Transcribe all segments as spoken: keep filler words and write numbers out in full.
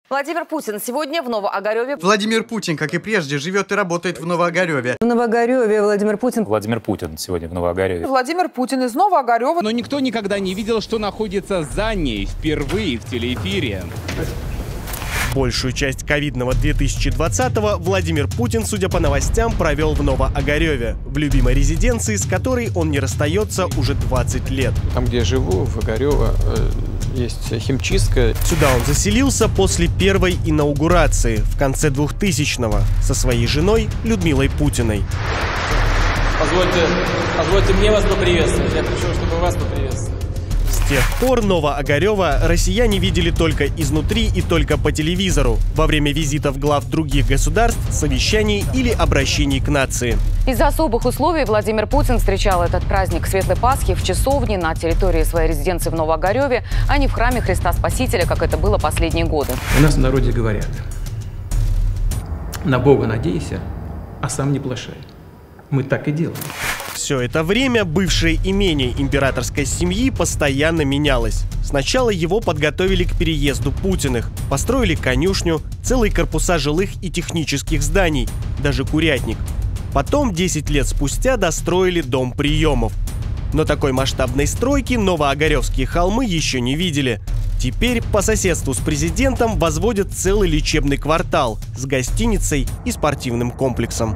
Владимир Путин сегодня в Новоогареве. Владимир Путин, как и прежде, живет и работает в Новоогареве. В Новоогареве Владимир Путин. Владимир Путин сегодня в Новоогареве. Владимир Путин из Новоогарева. Но никто никогда не видел, что находится за ней впервые в телеэфире. Большую часть ковидного две тысячи двадцатого Владимир Путин, судя по новостям, провел в Новоогареве, в любимой резиденции, с которой он не расстается уже двадцать лет. Там, где я живу, в Огарево, есть химчистка. Сюда он заселился после первой инаугурации в конце двухтысячного со своей женой Людмилой Путиной. Позвольте, позвольте мне вас поприветствовать. Я пришел, чтобы вас поприветствовать. С тех пор Новоогарева россияне видели только изнутри и только по телевизору, во время визитов глав других государств, совещаний или обращений к нации. Из-за особых условий Владимир Путин встречал этот праздник Светлой Пасхи в часовне на территории своей резиденции в Новоогареwe, а не в храме Христа Спасителя, как это было последние годы. У нас в народе говорят: на Бога надейся, а сам не плашай. Мы так и делаем. Все это время бывшее имение императорской семьи постоянно менялось. Сначала его подготовили к переезду Путиных, построили конюшню, целые корпуса жилых и технических зданий, даже курятник. Потом, десять лет спустя, достроили дом приемов. Но такой масштабной стройки Новоогаревские холмы еще не видели. Теперь по соседству с президентом возводят целый лечебный квартал с гостиницей и спортивным комплексом.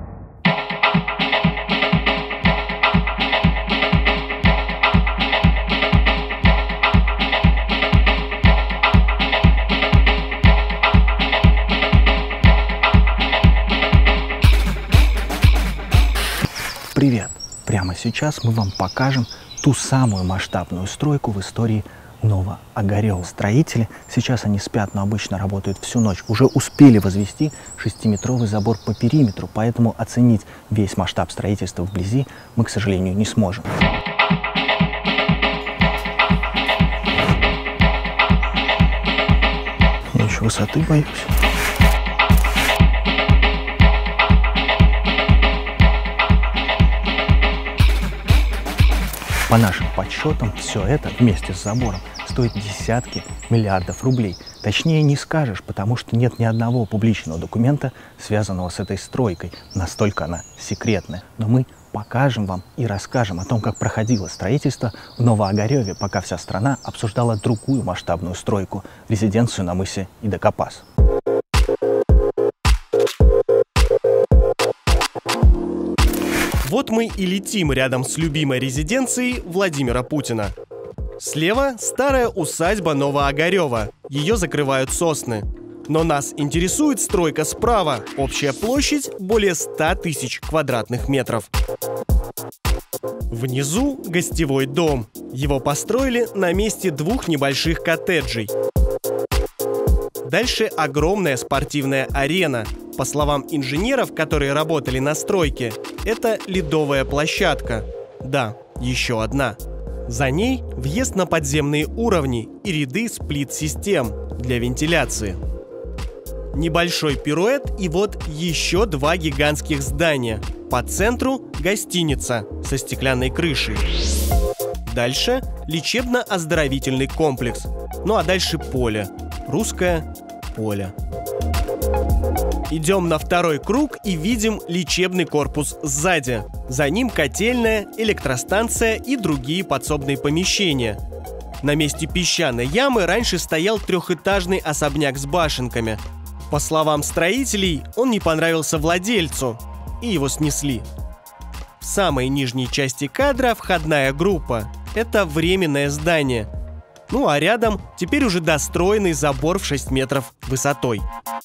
Привет! Прямо сейчас мы вам покажем ту самую масштабную стройку в истории Новоогарева. Строители, сейчас они спят, но обычно работают всю ночь, уже успели возвести шестиметровый забор по периметру, поэтому оценить весь масштаб строительства вблизи мы, к сожалению, не сможем. Я еще высоты боюсь. По нашим подсчетам, все это вместе с забором стоит десятки миллиардов рублей. Точнее не скажешь, потому что нет ни одного публичного документа, связанного с этой стройкой. Настолько она секретная. Но мы покажем вам и расскажем о том, как проходило строительство в Новоогареве, пока вся страна обсуждала другую масштабную стройку – резиденцию на мысе Идакопас. Вот мы и летим рядом с любимой резиденцией Владимира Путина. Слева старая усадьба Новоогарева. Ее закрывают сосны. Но нас интересует стройка справа. Общая площадь более ста тысяч квадратных метров. Внизу гостевой дом. Его построили на месте двух небольших коттеджей. Дальше огромная спортивная арена. По словам инженеров, которые работали на стройке, это ледовая площадка. Да, еще одна. За ней въезд на подземные уровни и ряды сплит-систем для вентиляции. Небольшой пируэт и вот еще два гигантских здания. По центру гостиница со стеклянной крышей. Дальше лечебно-оздоровительный комплекс. Ну а дальше поле. Русское поле. Идем на второй круг и видим лечебный корпус сзади. За ним котельная, электростанция и другие подсобные помещения. На месте песчаной ямы раньше стоял трехэтажный особняк с башенками. По словам строителей, он не понравился владельцу, и его снесли. В самой нижней части кадра входная группа. Это временное здание. Ну а рядом теперь уже достроенный забор в шесть метров высотой.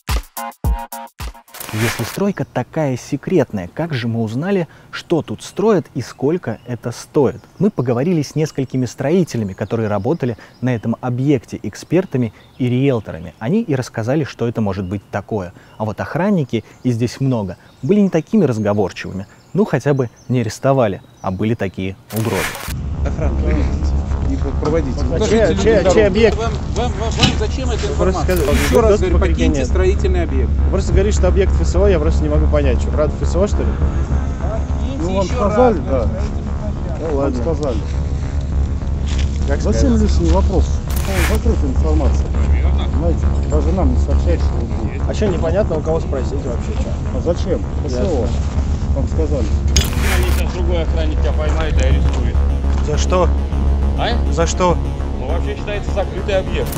Если стройка такая секретная, как же мы узнали, что тут строят и сколько это стоит? Мы поговорили с несколькими строителями, которые работали на этом объекте, экспертами и риэлторами. Они и рассказали, что это может быть такое. А вот охранники, и здесь много, были не такими разговорчивыми. Ну, хотя бы не арестовали, а были такие угрозы. Охрана, не проводите. Чей, чей, чей объект? Вам, вам, вам, вам зачем эта информация? Просто, Еще раз говорю, покиньте строительный объект. Просто говоришь, что объект ФСО, я просто не могу понять, что, правда ФСО, что ли? Ну, вам сказали, да. Ну, ладно. Вам сказали. Как Зачем лишний вопрос? Закрытая информация. понимаете? Даже нам не сообщают, что вы будете. А что непонятно, у кого спросить вообще, что? А зачем? ПСО. Вам сказали. Они сейчас другой охранник тебя поймает и арестует. За что? А? За что? Ну, вообще считается закрытый объект.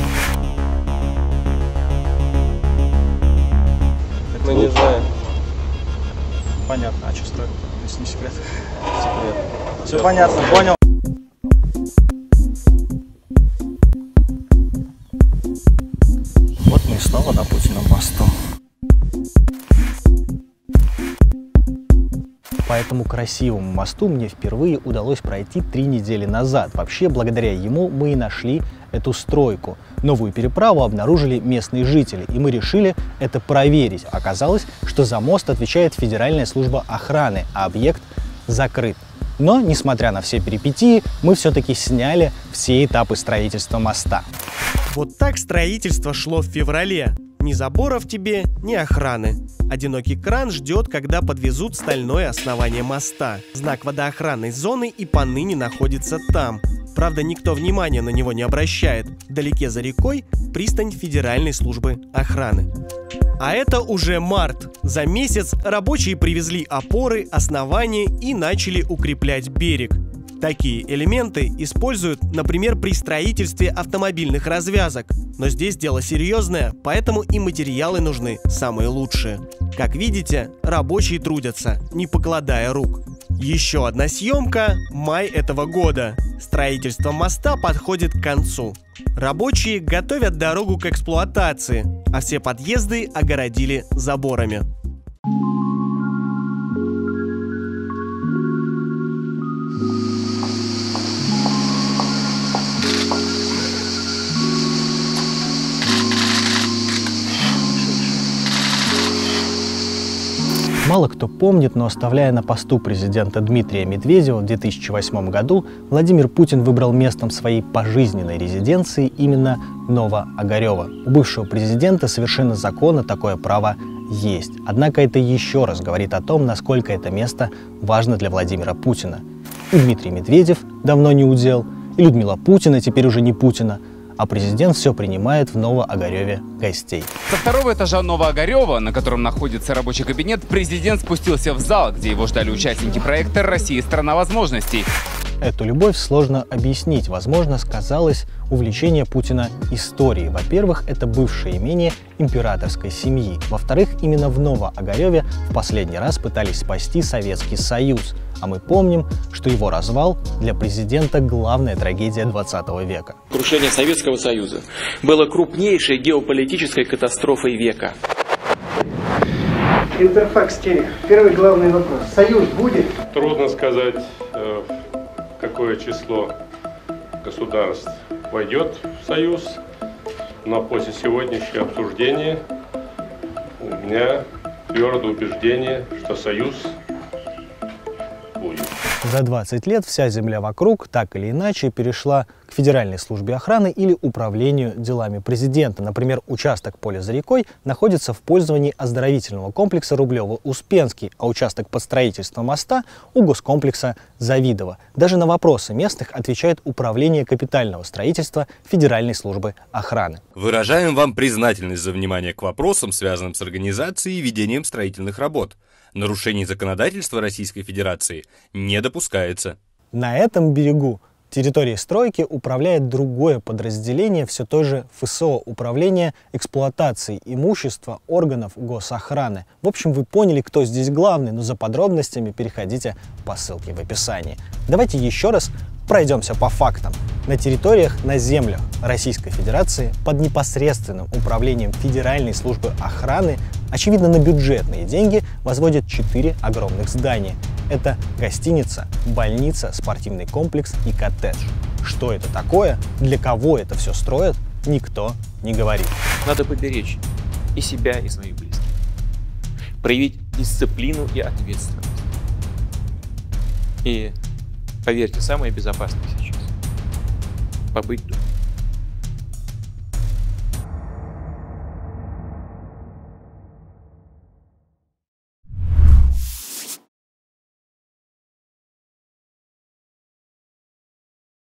Мы не знаем. Понятно, а что стоит, если не секрет? Секрет. Все понятно, понял. Вот мы и снова на Путином мосту. По этому красивому мосту мне впервые удалось пройти три недели назад. Вообще, благодаря ему мы и нашли эту стройку. Новую переправу обнаружили местные жители, и мы решили это проверить. Оказалось, что за мост отвечает Федеральная служба охраны, а объект закрыт. Но, несмотря на все перипетии, мы все-таки сняли все этапы строительства моста. Вот так строительство шло в феврале. Ни заборов тебе, ни охраны. Одинокий кран ждет, когда подвезут стальное основание моста. Знак водоохранной зоны и поныне находится там. Правда, никто внимания на него не обращает. Вдалеке за рекой пристань Федеральной службы охраны. А это уже март. За месяц рабочие привезли опоры, основания и начали укреплять берег. Такие элементы используют, например, при строительстве автомобильных развязок. Но здесь дело серьезное, поэтому и материалы нужны самые лучшие. Как видите, рабочие трудятся, не покладая рук. Еще одна съемка – май этого года. Строительство моста подходит к концу. Рабочие готовят дорогу к эксплуатации, а все подъезды огородили заборами. Мало кто помнит, но оставляя на посту президента Дмитрия Медведева в две тысячи восьмом году, Владимир Путин выбрал местом своей пожизненной резиденции именно Новоогарево. У бывшего президента совершенно законно такое право есть. Однако это еще раз говорит о том, насколько это место важно для Владимира Путина. И Дмитрий Медведев давно не удел, и Людмила Путина теперь уже не Путина, а президент все принимает в Новоогареве гостей. Со второго этажа Новоогарева, на котором находится рабочий кабинет, президент спустился в зал, где его ждали участники проекта «Россия – страна возможностей». Эту любовь сложно объяснить. Возможно, сказалось увлечение Путина историей. Во-первых, это бывшее имение императорской семьи. Во-вторых, именно в Новоогареве в последний раз пытались спасти Советский Союз. А мы помним, что его развал для президента главная трагедия двадцатого века. Крушение Советского Союза было крупнейшей геополитической катастрофой века. Интерфакс теле. Первый главный вопрос. Союз будет? Трудно сказать, какое число государств войдет в Союз, но после сегодняшнего обсуждения у меня твердое убеждение, что Союз будет. За двадцать лет вся земля вокруг так или иначе перешла к Федеральной службе охраны или управлению делами президента. Например, участок поля за рекой находится в пользовании оздоровительного комплекса Рублево-Успенский, а участок под строительство моста у госкомплекса Завидово. Даже на вопросы местных отвечает Управление капитального строительства Федеральной службы охраны. Выражаем вам признательность за внимание к вопросам, связанным с организацией и ведением строительных работ. Нарушений законодательства Российской Федерации не допускается. На этом берегу территории стройки управляет другое подразделение все той же ФСО – Управление эксплуатацией имущества органов госохраны. В общем, вы поняли, кто здесь главный, но за подробностями переходите по ссылке в описании. Давайте еще раз пройдемся по фактам. На территориях, на землях Российской Федерации под непосредственным управлением Федеральной службы охраны, очевидно, на бюджетные деньги, возводят четыре огромных здания. Это гостиница, больница, спортивный комплекс и коттедж. Что это такое, для кого это все строят, никто не говорит. Надо поберечь и себя, и своих близких. Проявить дисциплину и ответственность. И поверьте, самое безопасное сейчас – побыть дома.